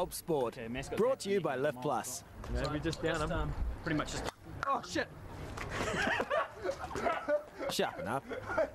Bulb Sport. Okay, Brought to you by Lift Plus. Maybe just down him. Pretty much just... Oh, shit! Sharpen up.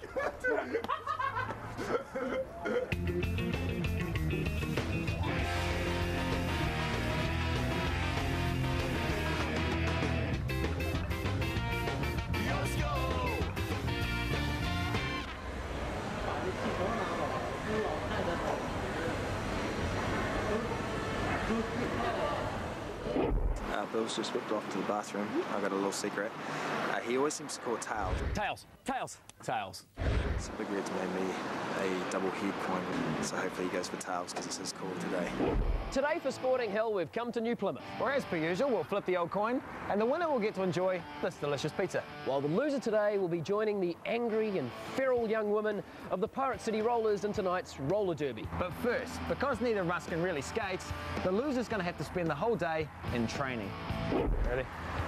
Bill's just whipped off to the bathroom. I got a little secret. He always seems to call it tails. Tails! Tails! Tails. So Big Red's made me a double head coin, so hopefully he goes for tails because it's his call today. Today for Sporting Hill, we've come to New Plymouth, where as per usual, we'll flip the old coin, and the winner will get to enjoy this delicious pizza. While the loser today will be joining the angry and feral young women of the Pirate City Rollers in tonight's roller derby. But first, because neither of us can really skate, the loser's going to have to spend the whole day in training. Ready?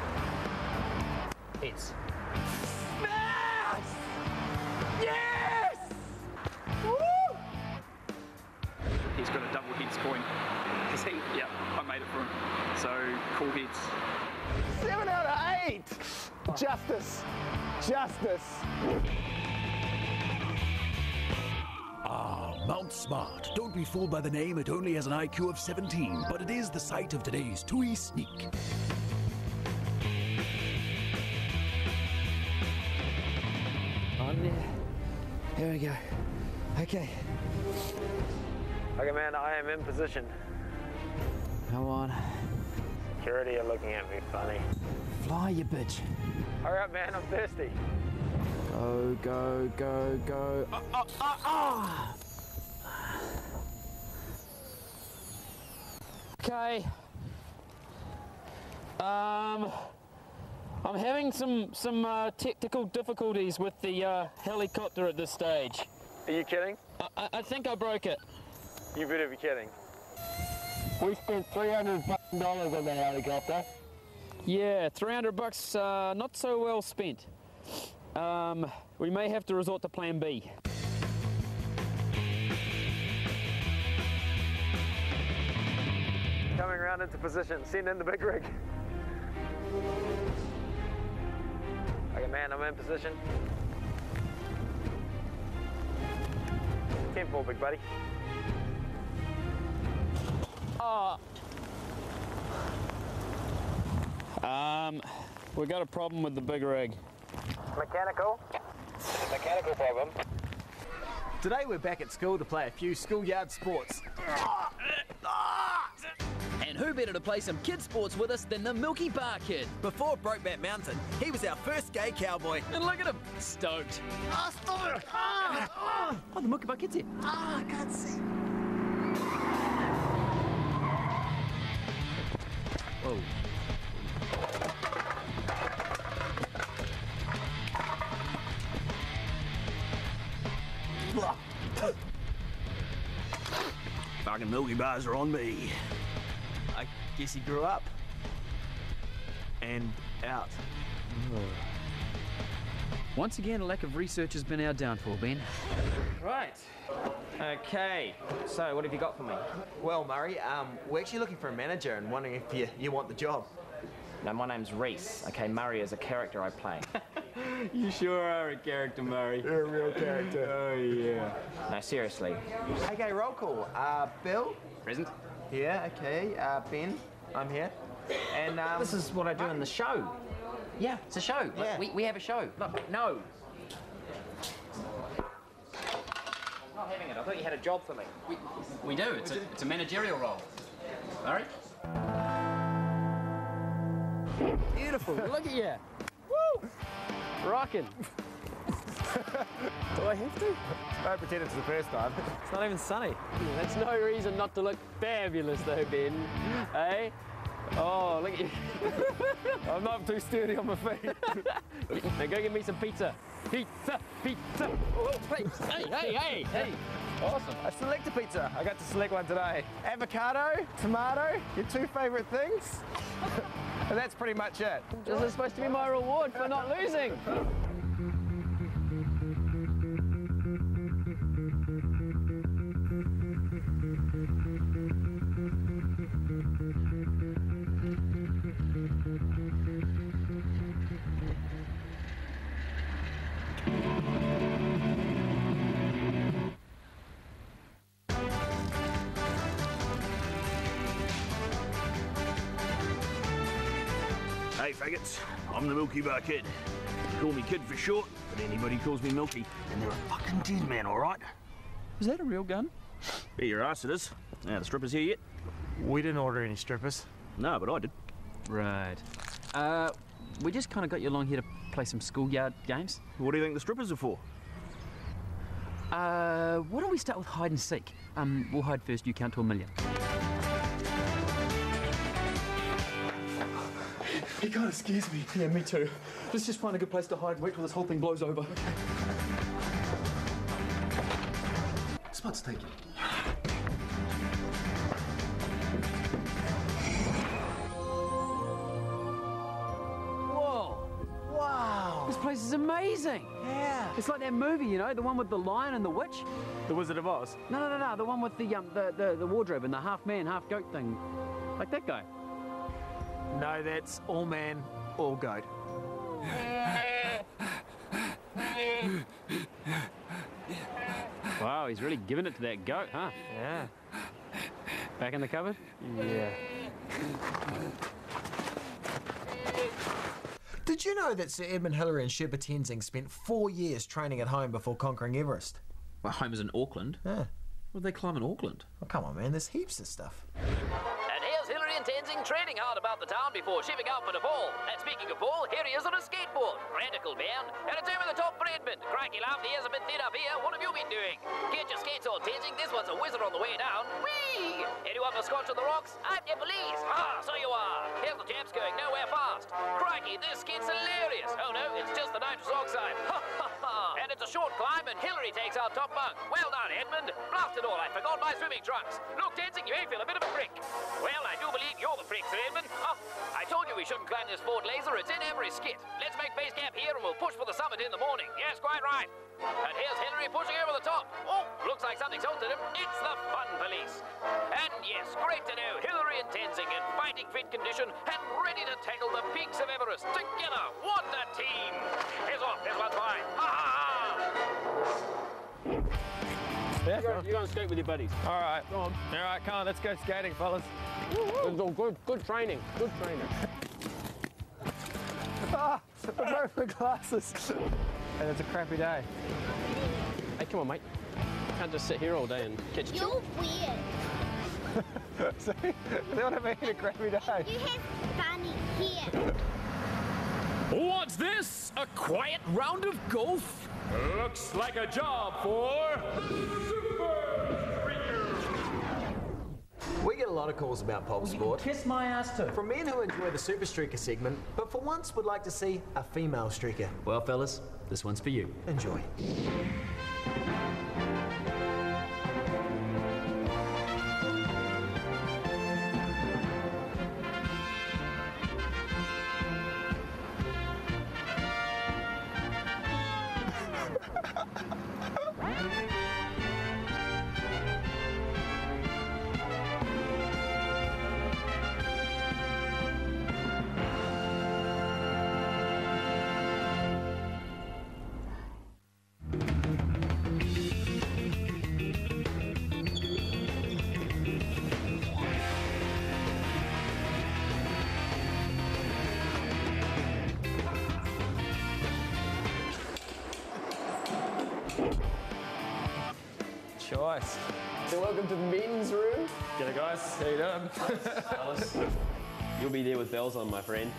It's... Yes! Woo! He's got a double heads coin. Is he? Yeah, I made it for him. So, cool heads. 7 out of 8! Justice! Justice! Ah, Mount Smart. Don't be fooled by the name. It only has an IQ of 17, but it is the site of today's TUI Sneak. On there. Here we go. Okay. Okay, man, I am in position. Come on. Security are looking at me funny. Fly, you bitch. Hurry up, man, I'm thirsty. Go, go, go, go. Okay. I'm having some technical difficulties with the helicopter at this stage. Are you kidding? I think I broke it. You better be kidding. We spent $300 on that helicopter. Yeah, $300, not so well spent. We may have to resort to plan B. Coming around into position, send in the big rig. Okay, man, I'm in position. 10-4, big buddy. We got a problem with the big rig. Mechanical problem. Today we're back at school to play a few schoolyard sports. And who better to play some kid sports with us than the Milky Bar Kid? Before Brokeback Mountain, he was our first gay cowboy. And look at him, stoked. Oh, stop it! Oh, the Milky Bar Kid's here. I can't see. Whoa. Fucking Milky Bars are on me. I guess he grew up. And out. Once again, a lack of research has been our downfall, Ben. Right. Okay. So, what have you got for me? Well, Murray, we're actually looking for a manager and wondering if you want the job. No, my name's Reese. Okay, Murray is a character I play. You sure are a character, Murray. You're a real character. Oh, yeah. No, seriously. Okay, roll call. Bill? Present. Yeah, okay. Ben? I'm here. And, This is what I do in the show. Yeah, it's a show. Yeah. We have a show. Look, no. Not having it. I thought you had a job for me. We do. It's a managerial role. Murray? Beautiful. Look at you. Woo! Rockin'. Do I have to? Don't pretend it's the first time. It's not even sunny. That's no reason not to look fabulous though, Ben. Hey? Oh, look at you. I'm not too sturdy on my feet. Now go get me some pizza. Pizza, pizza. Oh, hey. Awesome. I select a pizza. I got to select one today. Avocado, tomato, your two favourite things. And that's pretty much it. This is supposed to be my reward for not losing. G'day, faggots. I'm the Milky Bar Kid. Call me Kid for short, but anybody calls me Milky, and they're a fucking tin man, all right? Is that a real gun? Be your ass, it is. Now, the strippers here yet? We didn't order any strippers. No, but I did. Right. We just kind of got you along here to play some schoolyard games. What do you think the strippers are for? Why don't we start with hide and seek? We'll hide first, you count to 1 million. He kind of scares me. Yeah, me too. Let's just find a good place to hide and wait till this whole thing blows over. Spot's taken. Whoa! Wow! This place is amazing! Yeah! It's like that movie, you know, the one with the lion and the witch. The Wizard of Oz? No, the one with the wardrobe and the half man, half goat thing. Like that guy. No, that's all man, all goat. Wow, he's really giving it to that goat, huh? Yeah. Back in the cupboard? Yeah. Did you know that Sir Edmund Hillary and Sherpa Tenzing spent 4 years training at home before conquering Everest? Well, home is in Auckland. Yeah. What did they climb in Auckland? Well, come on, man, there's heaps of stuff. And here's Hillary and Tenzing trading hard about the town before shipping out for Nepal. And speaking of Paul, here he is on a skateboard. Radical man. And it's over the top for Edmund. Crikey laugh, the ears a bit thin up here. What have you been doing? Get your skates on, Tenzing. This one's a wizard on the way down. Whee! Anyone for scotch on the rocks? I'm the police. Ah, so you are. Here's the chaps going nowhere fast. Crikey, this skid's hilarious. Oh no, it's just the nitrous oxide. Ha ha ha. And it's a short climb and Hillary takes out top bunk. Well done, Edmund. Blast it all, I forgot my swimming trunks. Look, Tenzing, you may feel a bit of a prick. Well, I do believe you're the prick, Sir Edmund. Oh, I told you we shouldn't climb this Ford Laser. It's in every skit. Let's make base camp here and we'll push for the summit in the morning. Yes, quite right. And here's Hillary pushing over the top. Oh, looks like something's altered him. It's the fun police. And yes, great to know Hillary and Tenzing in fighting fit condition and ready to tackle the peaks of Everest together. What a team! Here's off. This one's mine. Ha ha ha! Yeah, You're going to skate with your buddies. all right. Go on. All right, come on, let's go skating, fellas. It's all good training. Good training. Ah, I broke my glasses. And it's a crappy day. Hey, come on, mate. Can't just sit here all day and catch a chill. You're weird. See? They want to make it a crappy day. You have funny here. What's this? A quiet round of golf? Looks like a job for Super Streaker. We get a lot of calls about pulp sport. Kiss my ass too. From men who enjoy the Super Streaker segment, but for once would like to see a female streaker. Well, fellas, this one's for you. Enjoy. Choice. So welcome to the men's room. G'day, guys. How you doing? Alice, you'll be there with bells on, my friend.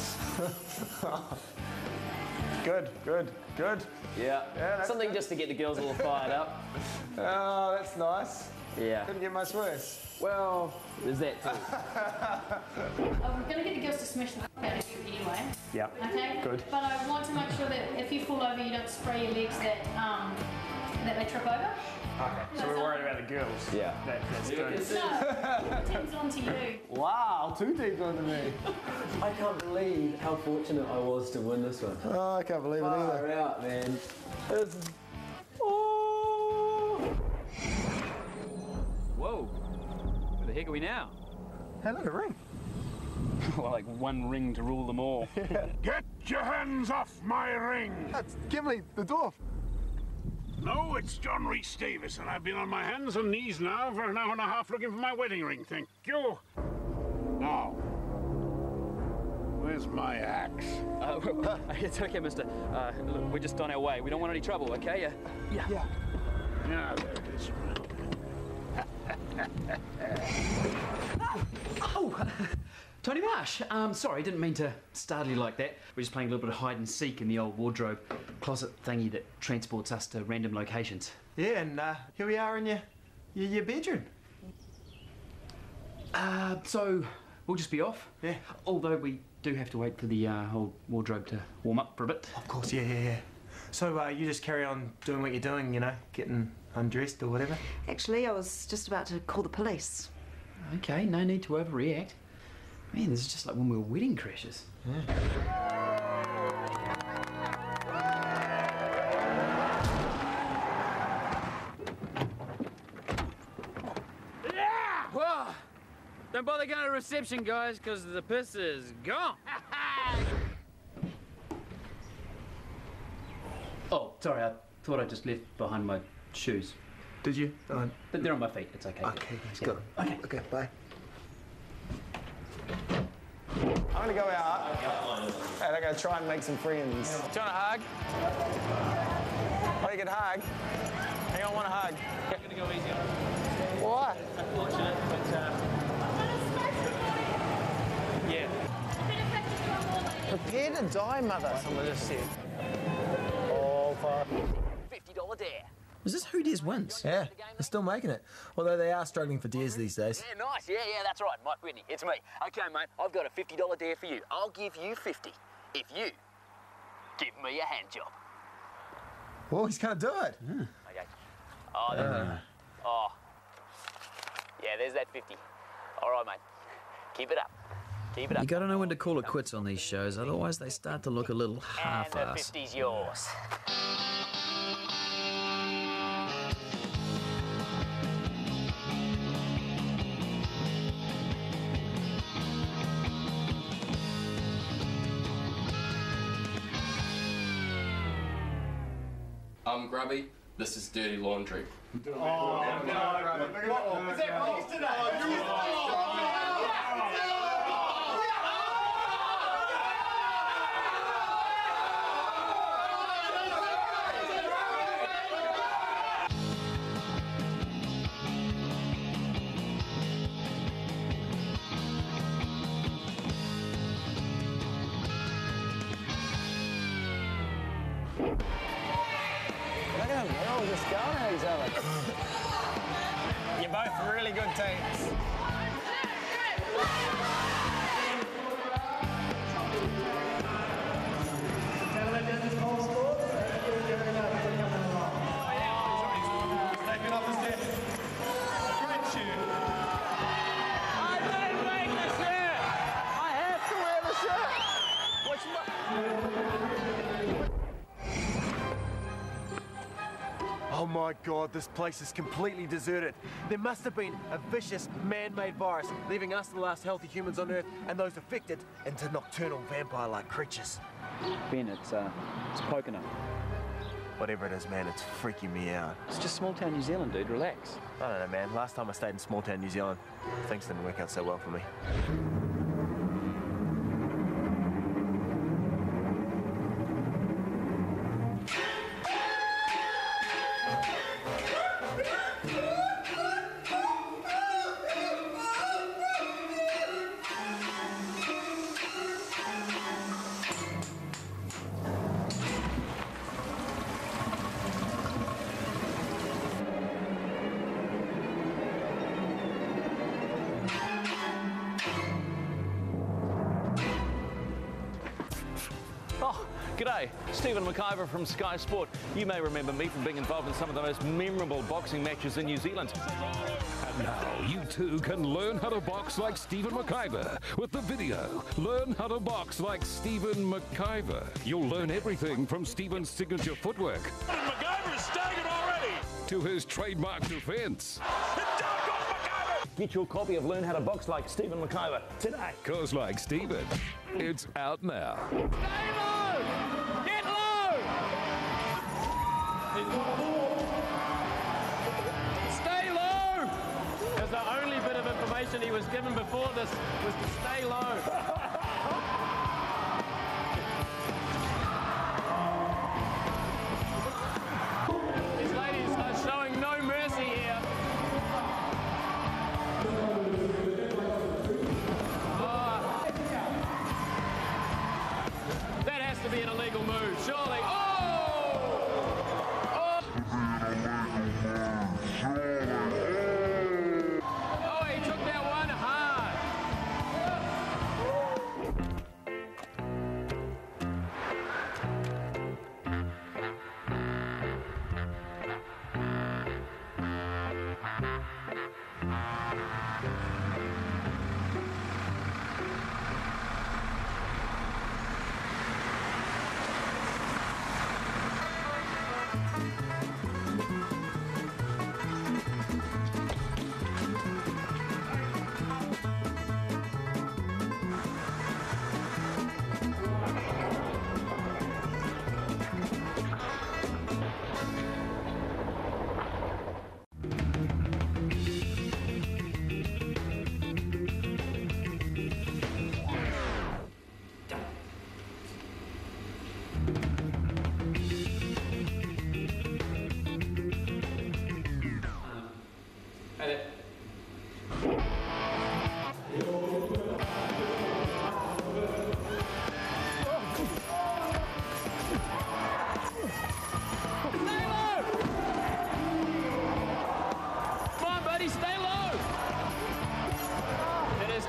Good. Yeah. that's Something just to get the girls all fired up. Oh, that's nice. Yeah. Couldn't get much worse. Well, there's that too. I'm going to get the girls to smash the fuck out of you anyway. Yeah. Okay? Good. But I want to make sure that if you fall over, you don't spray your legs that they trip over. Okay. So we're worried about the girls. Yeah. That's good. No, team's on to you. Wow, 2 teams onto me. I can't believe how fortunate I was to win this one. Oh, I can't believe it either. Far out, man. Whoa. Where the heck are we now? Hello, the ring. Well, like one ring to rule them all. Get your hands off my ring! That's Gimli, the dwarf. No, it's John Rhys Davis, and I've been on my hands and knees now for an hour and a half looking for my wedding ring, thank you. Now, Where's my axe? It's okay, mister. Look, we're just on our way. We don't want any trouble, okay? Yeah. Yeah, there it is. Tony Marsh. Sorry, didn't mean to startle you like that. We're just playing a little bit of hide and seek in the old wardrobe closet thingy that transports us to random locations. Yeah, and here we are in your bedroom. So we'll just be off. Yeah. Although we do have to wait for the whole wardrobe to warm up for a bit. Of course, yeah. So you just carry on doing what you're doing, you know, getting undressed or whatever? Actually, I was just about to call the police. Okay, no need to overreact. Man, this is just like when we were wedding crashers. Whoa! Don't bother going to reception, guys, because the piss is gone. Oh, sorry, I thought I just left behind my shoes. Did you? But they're on my feet, it's okay. Okay, let's go. Okay, bye. I'm gonna go out and I'm gonna try and make some friends. Do you want a hug? Oh, you can hug? Hang on, want a hug? I'm gonna go easy on it. Why? Unfortunate, but yeah. Prepare to die, mother, someone just said. Oh, fuck. $50 dare. Is this Who Dares Wins? Yeah, they're still making it. Although they are struggling for dares these days. Yeah, nice. Yeah, that's right. Mike Whitney, it's me. Okay, mate, I've got a $50 dare for you. I'll give you 50 if you give me a hand job. Well, he's gonna do it. Okay. Yeah, there's that 50. All right, mate. Keep it up. Keep it up. You gotta know when to call it quits on these shows, otherwise they start to look a little And the half-assed. 50's yours. I'm Grubby. This is Dirty Laundry. Is that police today? Look at them, they're all just going at each other. You're both really good teams. I didn't make the shirt! I have to wear the shirt! What's my... Oh my God, this place is completely deserted. There must have been a vicious man-made virus, leaving us the last healthy humans on Earth and those affected into nocturnal vampire-like creatures. Ben, it's Pocono. Whatever it is, man, it's freaking me out. It's just small town New Zealand, dude. Relax. I don't know, man. Last time I stayed in small town New Zealand, things didn't work out so well for me. Oh, g'day. Stephen McIver from Sky Sport. You may remember me from being involved in some of the most memorable boxing matches in New Zealand. And now you too can learn how to box like Stephen McIver with the video. Learn how to box like Stephen McIver. You'll learn everything from Stephen's signature footwork McIver is staggered already! to his trademark defense. Get your copy of Learn How to Box Like Stephen McIver today. 'Cause like Stephen, it's out now. Stay low! Get low! Stay low! Because the only bit of information he was given before this was to stay low.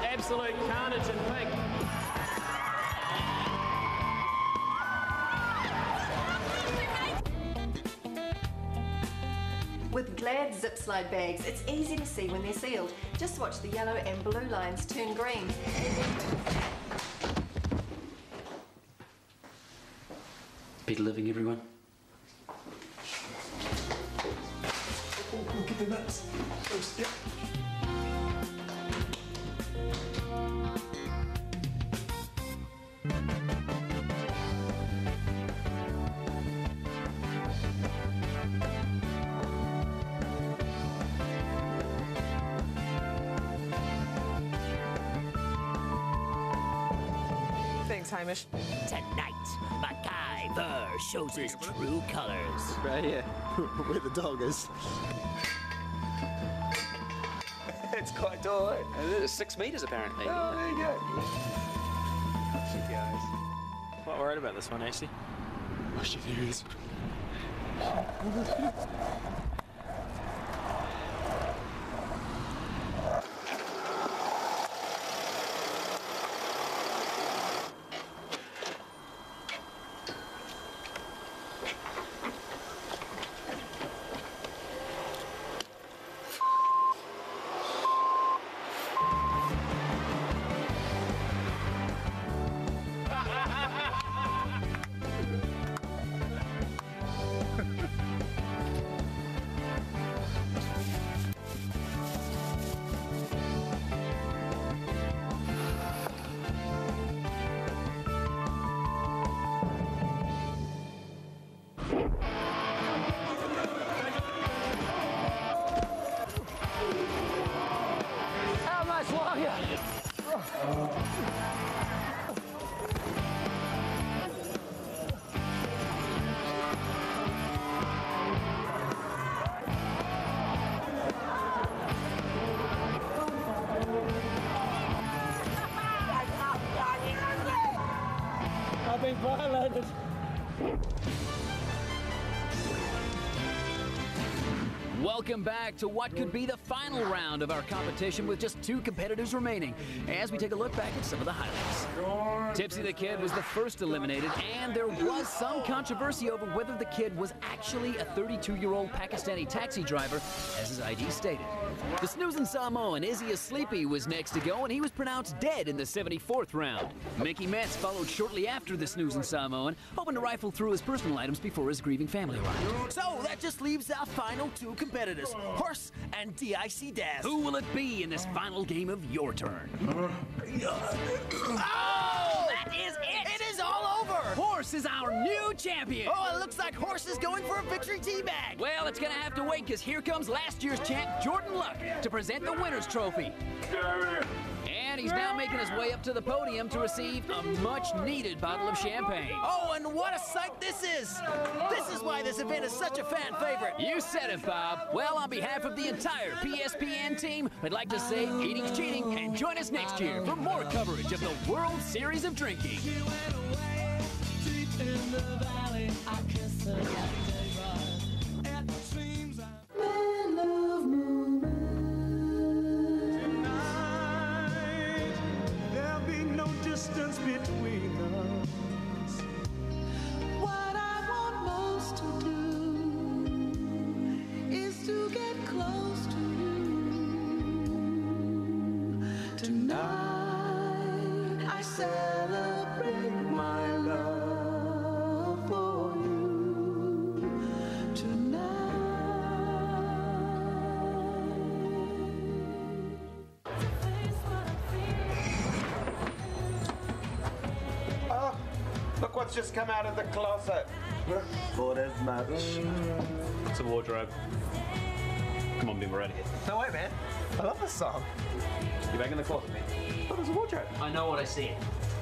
Absolute carnage in pink. With Glad zip slide bags, it's easy to see when they're sealed. Just watch the yellow and blue lines turn green. Better living, everyone. Get the nuts. First, yep. Thanks, Hamish. Tonight, MacGyver shows his true colors. Right here, where the dog is. It's quite tall, eh? It is 6 metres apparently. Oh, there you go. Shit, guys. Quite worried about this one, actually. Oh shit, there he is. How much longer? I've been violated. Welcome back to what could be the final round of our competition with just 2 competitors remaining as we take a look back at some of the highlights. Tipsy the Kid was the first eliminated, and there was some controversy over whether the kid was actually a 32-year-old Pakistani taxi driver, as his ID stated. The snoozing Samoan Izzy Sleepy was next to go, and he was pronounced dead in the 74th round. Mickey Metz followed shortly after the snoozing Samoan, hoping to rifle through his personal items before his grieving family arrived. So that just leaves our final 2 competitors, Horse and DIC Daz. Who will it be in this final game of Your Turn? Oh, that is it! It is all over! Horse is our new champion! Oh, it looks like Horse is going for a victory teabag! Well, it's gonna have to wait, because here comes last year's champ, Jordan Luck, to present the winner's trophy. And he's now making his way up to the podium to receive a much-needed bottle of champagne. Oh, and what a sight this is! This is why this event is such a fan favorite. You said it, Bob. Well, on behalf of the entire PSPN team, I'd like to say eating's cheating, and join us next year for more coverage of the World Series of Drinking. Distance between us. What I want most to do is to get close to you. Tonight I celebrate my love for you. Tonight. Look what's just come out of the closet. Bought as much. It's a wardrobe. Come on, Ben, we're out of here. No way, man. I love this song. You're back in the closet, man. Oh, there's a wardrobe. I know what I said.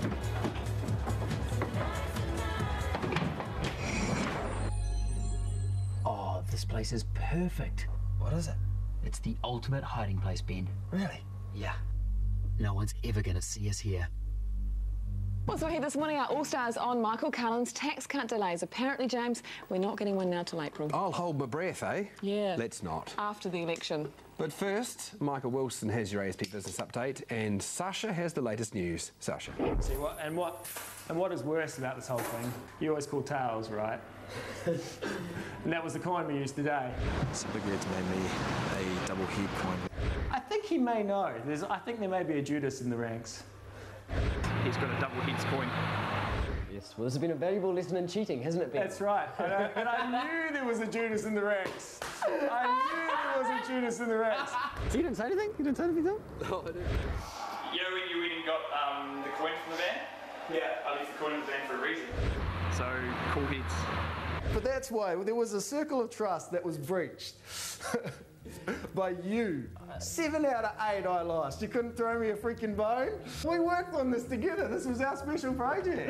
Oh, this place is perfect. What is it? It's the ultimate hiding place, Ben. Really? Yeah. No one's ever gonna see us here. Also here this morning, our All-Stars on Michael Cullen's tax cut delays. Apparently, James, we're not getting one now till April. I'll hold my breath, eh? Yeah. Let's not. After the election. But first, Michael Wilson has your ASP business update, and Sasha has the latest news. Sasha. See what is worse about this whole thing? You always call tails, right? And that was the coin we used today. So Big Red's made me a double head coin. I think he may know. I think there may be a Judas in the ranks. He's got a double heads coin. Yes, well, this has been a valuable lesson in cheating, hasn't it been? That's right. And I knew there was a Judas in the ranks. I knew there was a Judas in the ranks. So you didn't say anything? You didn't say anything, Tom? No, I didn't. You know when you went and got the coin from the van? Yeah, I left the coin in the van for a reason. So, cool heads. But that's why there was a circle of trust that was breached by you. 7 out of 8 I lost. You couldn't throw me a freaking bone. We worked on this together. This was our special project.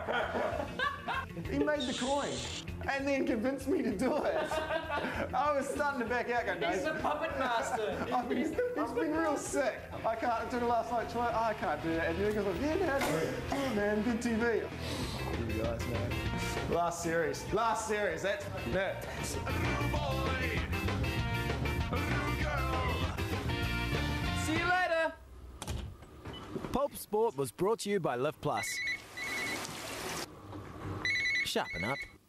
He made the coin and then convinced me to do it. I was starting to back out. Going, He's the puppet master. I mean, he's been real sick. I can't, until last night, I can't do that. And then he goes, yeah, Dad, do it, man, good TV. You guys, man. Last series, that's it. See you later. Pulp Sport was brought to you by Lift Plus. Sharpen up.